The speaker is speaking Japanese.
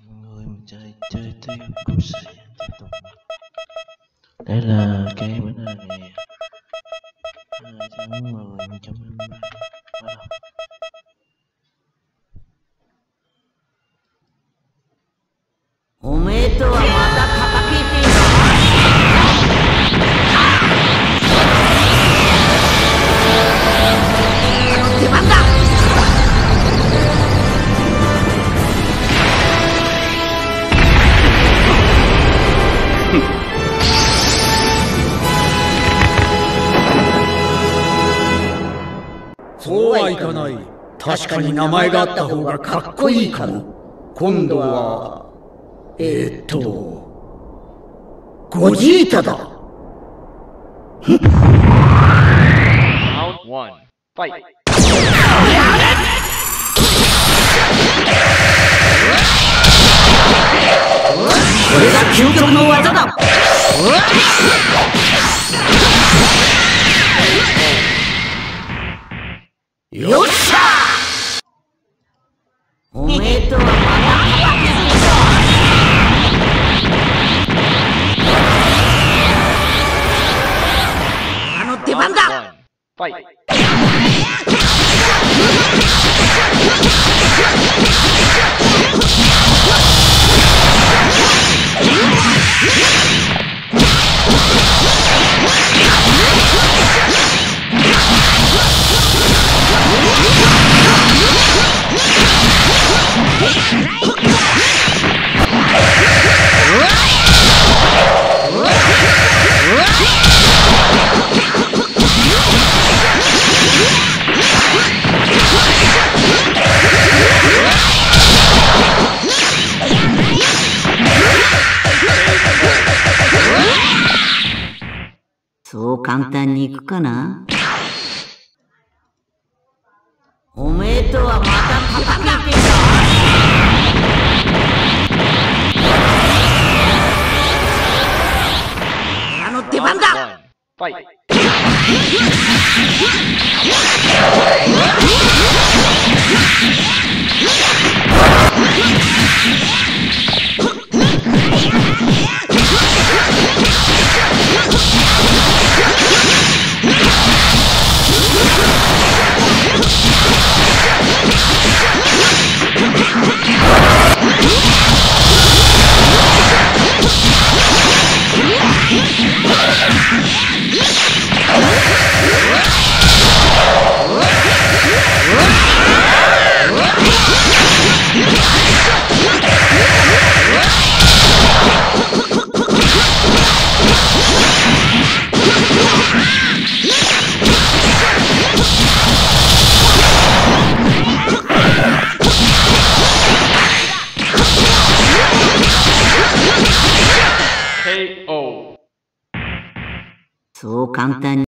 Người mình chơi tiếp câu chuyện tiếp tục. Đây là cái bữa nay ngày 2/10/2023. Bắt đầu. おめえとはまた叩けてる。出番だ。 そうはいかない。確かに名前があった方がかっこいいかも。今度はゴジータだ。 Round 1 Fight! これが究極の技だ。よっしゃ！おめえとはまた叩けてる。出番だ。 Fight! そう簡単にいくかな。おめえとはまた叩けてる。出番だ。 Fight! そう簡単に